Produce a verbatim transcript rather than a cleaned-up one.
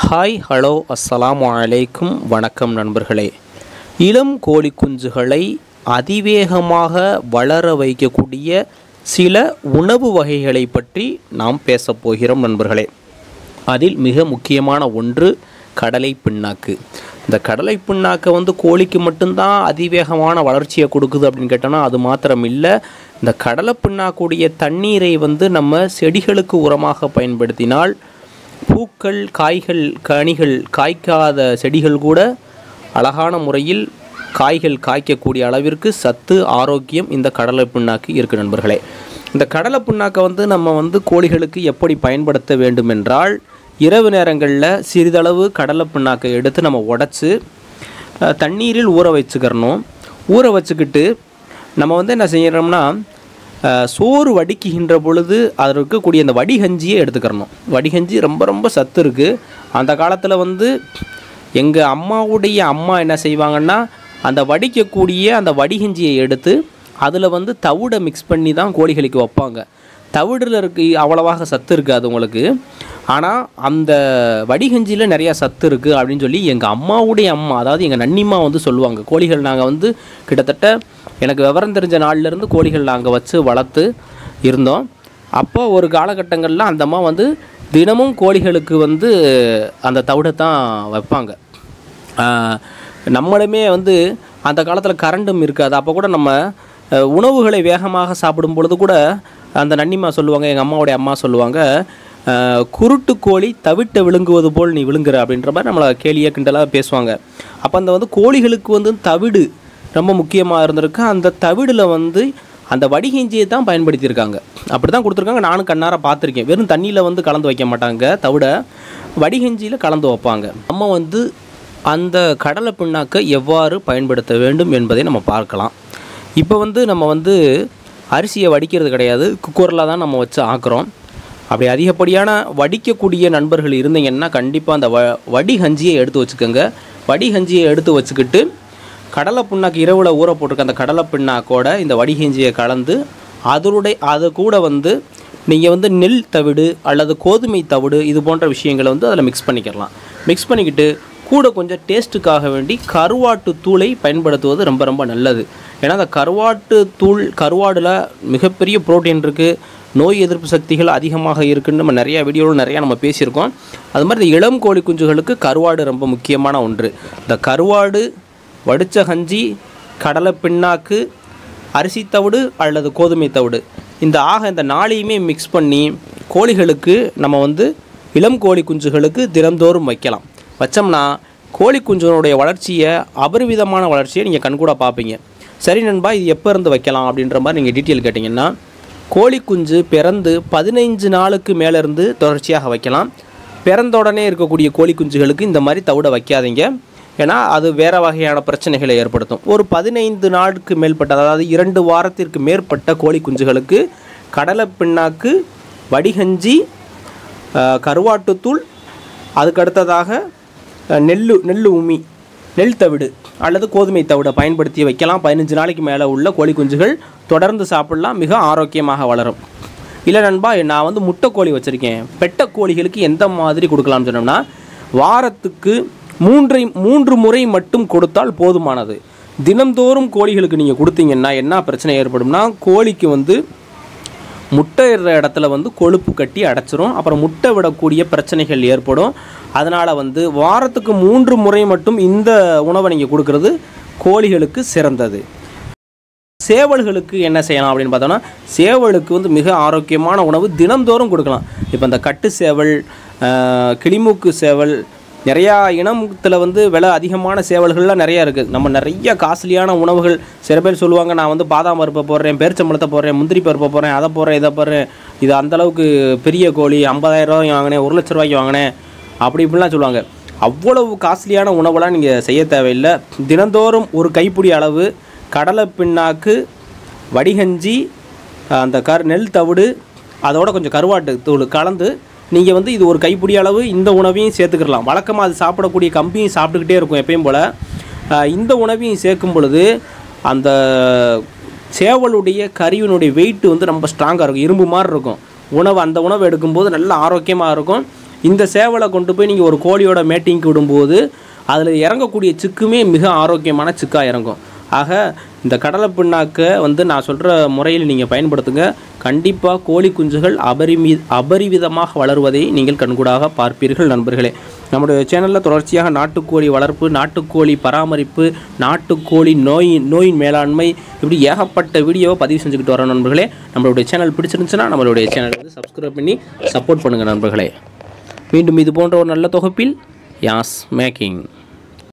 Hi hello அஸ்ஸலாமு அலைக்கும் வணக்கம் நண்பர்களே. இளம் கோழி குஞ்சுகளை அதிவேகமாக வளர வைக்கக்கூடிய சில உணவு வகைகளை பற்றி நாம் பேசப் போகிறோம் நண்பர்களே. அதில் மிக முக்கியமான ஒன்று கடலை பிண்ணாக்கு. இந்த கடலை பிண்ணாக்கை வந்து கோழிக்கு மட்டும்தான் அதிவேகமான வளர்ச்சியை கொடுக்குது அப்படின்னு கேட்டோம்னா அது மாத்திரம் இல்லை. இந்த கடலை பிண்ணாக்குடைய தண்ணீரை வந்து நம்ம செடிகளுக்கு உரமாக பயன்படுத்தினால் பூக்கள், காய்கள், கனிகள் காய்க்காத செடிகள் கூட அழகான முறையில் காய்கள் காய்க்கக்கூடிய அளவிற்கு சத்து, ஆரோக்கியம் இந்த கடலை பிண்ணாக்கு இருக்குது நண்பர்களே. இந்த கடலை பிண்ணாக்கை வந்து நம்ம வந்து கோழிகளுக்கு எப்படி பயன்படுத்த வேண்டும் என்றால், இரவு நேரங்களில் சிறிதளவு கடலை பிண்ணாக்கை எடுத்து நம்ம உடச்சி தண்ணீரில் ஊற வச்சுக்கிறணும். ஊற வச்சுக்கிட்டு நம்ம வந்து என்ன செய்யறோம்னா, சோறு வடிக்குகின்ற பொழுது அதில் இருக்கக்கூடிய அந்த வடிகஞ்சியை எடுத்துக்கிறணும். வடிகஞ்சி ரொம்ப ரொம்ப சத்து இருக்குது. அந்த காலத்தில் வந்து எங்கள் அம்மாவுடைய அம்மா என்ன செய்வாங்கன்னா, அந்த வடிக்கக்கூடிய அந்த வடிகஞ்சியை எடுத்து அதில் வந்து தவிடை மிக்ஸ் பண்ணி தான் கோழிகளுக்கு வைப்பாங்க. தவிடில் இருக்கு அவ்வளவாக சத்து இருக்காது உங்களுக்கு, ஆனால் அந்த வடிகஞ்சியில் நிறையா சத்து இருக்குது அப்படின்னு சொல்லி எங்கள் அம்மாவுடைய அம்மா, அதாவது எங்கள் நன்னிம்மா வந்து சொல்லுவாங்க. கோழிகள் நாங்கள் வந்து கிட்டத்தட்ட எனக்கு விவரம் தெரிஞ்ச நாள்லேருந்து கோழிகள் நாங்கள் வச்சு வளர்த்து இருந்தோம். அப்போ ஒரு காலகட்டங்களில் அந்த அம்மா வந்து தினமும் கோழிகளுக்கு வந்து அந்த தவிடை தான் வைப்பாங்க. நம்மளுமே வந்து அந்த காலத்தில் கரண்டும் இருக்காது. அப்போ கூட நம்ம உணவுகளை வேகமாக சாப்பிடும் பொழுது கூட அந்த நன்னிம்மா சொல்லுவாங்க, எங்கள் அம்மாவுடைய அம்மா சொல்லுவாங்க, குருட்டு கோழி தவிட்டை விழுங்குவது போல் நீ விழுங்குற அப்படின்ற மாதிரி நம்மளை கேலியாக கிண்டலாக பேசுவாங்க. அப்போ அந்த வந்து கோழிகளுக்கு வந்து தவிடு ரொம்ப முக்கியமாக இருந்திருக்கு. அந்த தவிடில் வந்து அந்த வடிகஞ்சியை தான் பயன்படுத்தியிருக்காங்க. அப்படி தான் கொடுத்துருக்காங்க. நானும் கண்ணார பார்த்துருக்கேன். வெறும் தண்ணியில் வந்து கலந்து வைக்க மாட்டாங்க, தவிட வடிகஞ்சியில் கலந்து வைப்பாங்க. நம்ம வந்து அந்த கடலை பிண்ணாக்கை எவ்வாறு பயன்படுத்த வேண்டும் என்பதை நம்ம பார்க்கலாம். இப்போ வந்து நம்ம வந்து அரிசியை வடிக்கிறது கிடையாது, குக்கரில் தான் நம்ம வச்சு ஆக்குறோம். அப்படி அதிகப்படியான வடிக்கக்கூடிய நண்பர்கள் இருந்தீங்கன்னா கண்டிப்பாக அந்த வ வடிகஞ்சியை எடுத்து வச்சுக்கோங்க. வடிகஞ்சியை எடுத்து வச்சுக்கிட்டு கடலை பிண்ணாக்கு இரவில் ஊற போட்டிருக்க அந்த கடலை பிண்ணாக்கோட இந்த வடிகஞ்சியை கலந்து அதனுடைய அது கூட வந்து நீங்கள் வந்து நெல் தவிடு அல்லது கோதுமை தவிடு இது போன்ற விஷயங்களை வந்து அதில் மிக்ஸ் பண்ணிக்கலாம். மிக்ஸ் பண்ணிக்கிட்டு கூட கொஞ்சம் டேஸ்ட்டுக்காக வேண்டி கருவாட்டு தூளை பயன்படுத்துவது ரொம்ப ரொம்ப நல்லது. ஏன்னா அந்த கருவாட்டு தூள் கருவாடில் மிகப்பெரிய புரோட்டீன் இருக்குது, நோய் எதிர்ப்பு சக்திகள் அதிகமாக இருக்குதுன்னு நம்ம நிறையா வீடியோவில் நிறையா நம்ம பேசியிருக்கோம். அது மாதிரி இந்த இளம் கோழி குஞ்சுகளுக்கு கருவாடு ரொம்ப முக்கியமான ஒன்று. இந்த கருவாடு, வடித்த கஞ்சி, கடலை பிண்ணாக்கு, அரிசி தவிடு அல்லது கோதுமை தவிடு, இந்த ஆக இந்த நாளையுமே மிக்ஸ் பண்ணி கோழிகளுக்கு நம்ம வந்து இளம் கோழி குஞ்சுகளுக்கு தினந்தோறும் வைக்கலாம். வச்சோம்னா கோழி குஞ்சுனுடைய வளர்ச்சியை, அபரிவிதமான வளர்ச்சியை நீங்கள் கண்கூட பார்ப்பீங்க. சரி நண்பா, இது எப்போ இருந்து வைக்கலாம் அப்படின்ற மாதிரி நீங்கள் டீட்டெயில் கேட்டிங்கன்னா, கோழி குஞ்சு பிறந்து பதினைஞ்சு நாளுக்கு மேலேருந்து தொடர்ச்சியாக வைக்கலாம். பிறந்த உடனே இருக்கக்கூடிய கோழி குஞ்சுகளுக்கு இந்த மாதிரி தவிட வைக்காதீங்க, ஏன்னா அது வேறு வகையான பிரச்சனைகளை ஏற்படுத்தும். ஒரு பதினைந்து நாளுக்கு மேற்பட்ட, அதாவது இரண்டு வாரத்திற்கு மேற்பட்ட கோழி குஞ்சுகளுக்கு கடலை பிண்ணாக்கு, வடிகஞ்சி, கருவாட்டுத்தூள், அதுக்கடுத்ததாக நெல் நெல் உமி, நெல் தவிடு அல்லது கோதுமை தவிடை பயன்படுத்தி வைக்கலாம். பதினஞ்சு நாளைக்கு மேலே உள்ள கோழி குஞ்சுகள் தொடர்ந்து சாப்பிடலாம், மிக ஆரோக்கியமாக வளரும். இல்லை நண்பா, நான் வந்து முட்டை கோழி வச்சுருக்கேன், பெட்டை கோழிகளுக்கு எந்த மாதிரி கொடுக்கலாம்னு சொன்னோம்னா, வாரத்துக்கு மூன்றை மூன்று முறை மட்டும் கொடுத்தால் போதுமானது. தினந்தோறும் கோழிகளுக்கு நீங்கள் கொடுத்தீங்கன்னா என்ன பிரச்சனை ஏற்படும்னா, கோழிக்கு வந்து முட்டை இடுற இடத்துல வந்து கொழுப்பு கட்டி அடைச்சிரும். அப்புறம் முட்டை விடக்கூடிய பிரச்சனைகள் ஏற்படும். அதனால் வந்து வாரத்துக்கு மூன்று முறை மட்டும் இந்த உணவை நீங்கள் கொடுக்கறது கோழிகளுக்கு சிறந்தது. சேவல்களுக்கு என்ன செய்யலாம் அப்படின்னு பார்த்தோன்னா, சேவலுக்கு வந்து மிக ஆரோக்கியமான உணவு தினந்தோறும் கொடுக்கலாம். இப்போ இந்த கட்டு சேவல், கிளிமூக்கு சேவல், நிறையா இனத்தில் வந்து விலை அதிகமான சேவல்கள்லாம் நிறையா இருக்குது. நம்ம நிறைய காஸ்ட்லியான உணவுகள், சில பேர் சொல்லுவாங்க, நான் வந்து பாதாம் பருப்பை போடுறேன், பேரிச்சம்பழத்தை போடுறேன், முந்திரி பருப்பை போடுறேன், அதை போடுறேன், இதை போடுறேன், இது அந்தளவுக்கு பெரிய கோழி ஐம்பதாயிரம் ரூபாய்க்கு வாங்கினேன், ஒரு லட்ச ரூபாய்க்கு வாங்கினேன், அப்படி இப்படிலாம் சொல்லுவாங்க. அவ்வளவு காஸ்ட்லியான உணவெல்லாம் நீங்கள் செய்ய தேவையில்லை. தினந்தோறும் ஒரு கைப்பிடி அளவு கடலை பிண்ணாக்கு, வடிகஞ்சி, அந்த கரு நெல் தவிடு, அதோட கொஞ்சம் கருவாட்டு தூள் கலந்து நீங்கள் வந்து இது ஒரு கைப்பிடி அளவு இந்த உணவையும் சேர்த்துக்கலாம். வழக்கமாக அது சாப்பிடக்கூடிய கம்பியும் சாப்பிட்டுக்கிட்டே இருக்கும் எப்பயும் போல். இந்த உணவையும் சேர்க்கும் பொழுது அந்த சேவலுடைய கறிவினுடைய வெயிட் வந்து ரொம்ப ஸ்ட்ராங்காக இருக்கும், இரும்பு மாதிரி இருக்கும். உணவு அந்த உணவு எடுக்கும்போது நல்ல ஆரோக்கியமாக இருக்கும். இந்த சேவலை கொண்டு போய் நீங்கள் ஒரு கோழியோட மேட்டிங்க்கு விடும்போது அதில் இறங்கக்கூடிய சிக்குமே மிக ஆரோக்கியமான சிக்காக இறங்கும். ஆக இந்த கடலை பிண்ணாக்கை வந்து நான் சொல்கிற முறையில் நீங்கள் பயன்படுத்துங்க. கண்டிப்பாக கோழி குஞ்சுகள் அபரிமி அபரிவிதமாக வளருவதை நீங்கள் கண்கூடாக பார்ப்பீர்கள் நண்பர்களே. நம்முடைய சேனலில் தொடர்ச்சியாக நாட்டுக்கோழி வளர்ப்பு, நாட்டுக்கோழி பராமரிப்பு, நாட்டுக்கோழி நோய் நோயின் மேலாண்மை இப்படி ஏகப்பட்ட வீடியோவை பதிவு செஞ்சுக்கிட்டு வரோம் நண்பர்களே. நம்மளுடைய சேனல் பிடிச்சிருந்துச்சுன்னா நம்மளுடைய சேனல் வந்து சப்ஸ்கிரைப் பண்ணி சப்போர்ட் பண்ணுங்கள் நண்பர்களே. மீண்டும் இது போன்ற ஒரு நல்ல தொகுப்பில் யாஸ் மேக்கிங்.